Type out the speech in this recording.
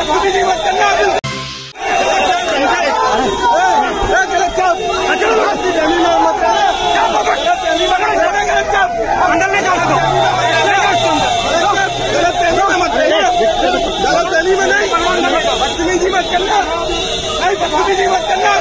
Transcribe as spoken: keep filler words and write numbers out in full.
बदतमीजी मत करना। अंदर ले जाओ, गलत में नहीं, बदतमीजी मत करना, बदतमीजी मत करना।